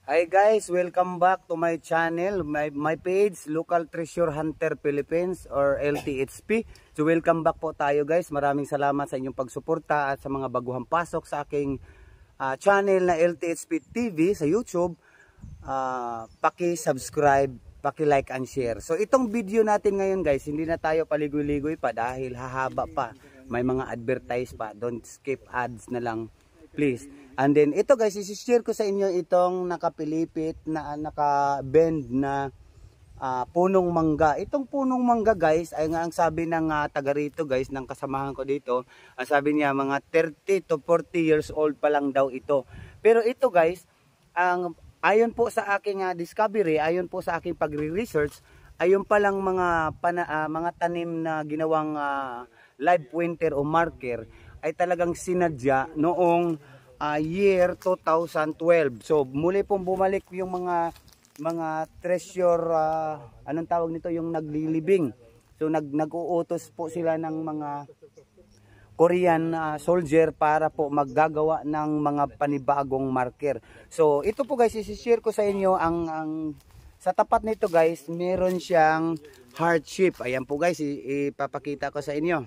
Hi guys, welcome back to my channel, my page, Local Treasure Hunter Philippines or LTHP. So welcome back po tayo guys. Maraming salamat sa inyong pagsuporta at sa mga baguhang pasok sa aking channel na LTHP TV sa YouTube. Paki-subscribe, paki-like and share. So itong video natin ngayon guys, hindi na tayo paligoy-ligoy pa dahil hahaba pa. May mga advertise pa. Don't skip ads na lang please. And then ito guys, isi-share ko sa inyo itong nakapilipit na naka-bend na punong mangga. Itong punong mangga guys, ay nga ang sabi ng taga rito guys, ng kasamahan ko dito, ang sabi niya mga 30 to 40 years old pa lang daw ito. Pero ito guys, ayon po sa aking discovery, ayon po sa aking pagre-research, ayon pa lang mga tanim na ginawang live pointer o marker ay talagang sinadya noong year 2012. So muli pong bumalik yung mga treasure, anong tawag nito, yung naglilibing. So nag-uutos po sila ng mga Korean soldier para po maggagawa ng mga panibagong marker. So ito po guys, i-share ko sa inyo ang sa tapat nito guys, meron siyang heart shape. Ayan po guys, ipapakita ko sa inyo.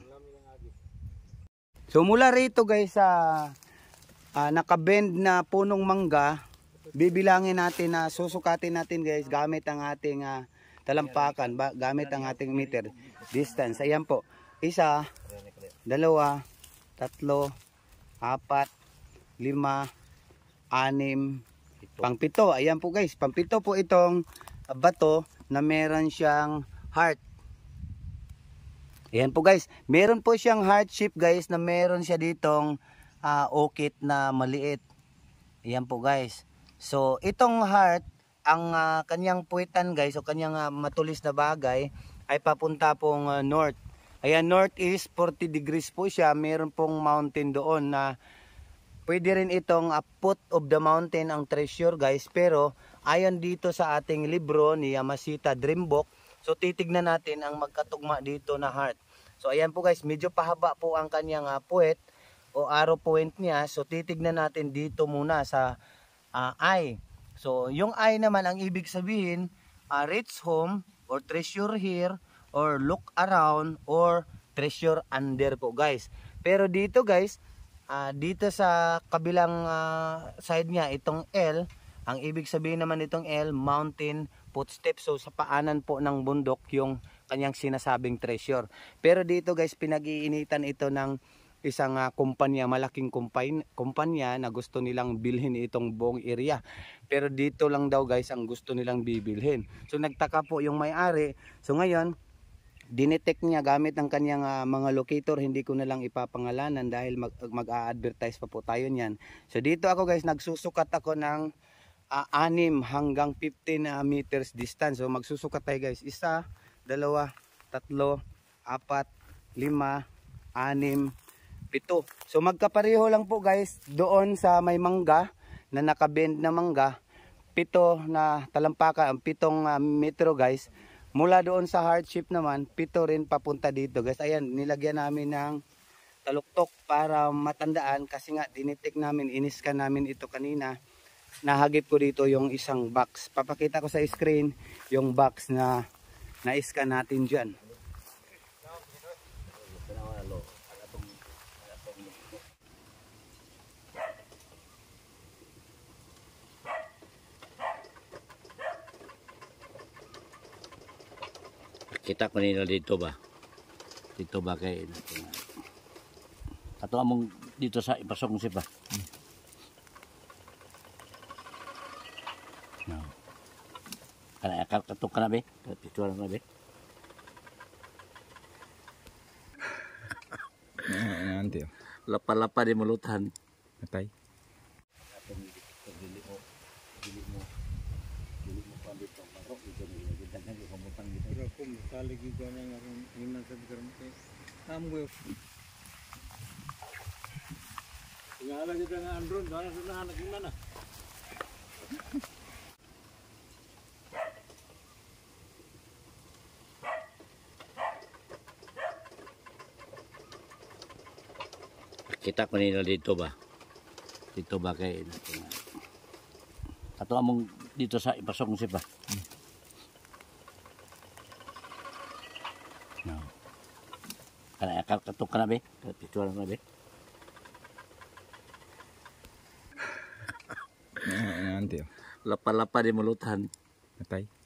So mula rito guys sa nakabend na punong mangga, bibilangin natin na susukatin natin guys gamit ang ating talampakan, gamit ang ating meter distance. Ayan po, 1, 2, 3, 4, 5, 6, pang-7. Ayan po guys, pang-7 po itong bato na meron siyang heart. Ayan po guys, meron po siyang heart shape guys na meron siya ditong okit na maliit. Ayan po guys. So itong heart, ang kanyang puwitan guys o kanyang matulis na bagay ay papunta pong north. Ayan, north is 40 degrees po siya. Meron pong mountain doon na pwede rin itong foot of the mountain ang treasure guys. Pero ayon dito sa ating libro ni Yamashita Dreambook, so titignan natin ang magkatugma dito na heart. So ayan po guys, medyo pahaba po ang kanyang puwet o arrow point niya. So titignan natin dito muna sa eye. So yung eye naman, ang ibig sabihin reach home or treasure here or look around or treasure under po guys. Pero dito guys, dito sa kabilang side niya, itong L, ang ibig sabihin naman itong L, mountain footsteps. So sa paanan po ng bundok yung kanyang sinasabing treasure. Pero dito guys, pinag-iinitan ito ng isang kumpanya, malaking kumpanya na gusto nilang bilhin itong buong area. Pero dito lang daw guys ang gusto nilang bibilhin. So nagtaka po yung may-ari. So ngayon, dinetect niya gamit ang kanyang mga locator. Hindi ko na lang ipapangalanan dahil mag-a-advertise pa po tayo niyan. So dito ako guys, nagsusukat ako ng 6 hanggang 15 meters distance. So magsusukat tayo guys. 1, 2, 3, 4, 5, 6, 7. So magkapareho lang po guys doon sa may mangga na nakabend na mangga. 7 na talampakan, 7 metro guys. Mula doon sa heart shape naman, 7 rin papunta dito guys. Ayan, nilagyan namin ng taluktok para matandaan kasi nga dinitik namin, iniskan namin ito kanina. Nahagip ko dito yung isang box. Papakita ko sa screen yung box na na-scan natin dyan. Kita ko nila dito ba? Dito ba kay ato among dito sa ipasong si ba? No. Kana katok kana be? Picture na be? Nanti. Lapa-lapa di mulutan. Matay. Kita ko nila dito ba? Dito ba kay Ato among dito sa ipasong sipa. No. Kana katok kana be? Picture na be? Nanti oh. Lapa-lapa di mulutan. Natay.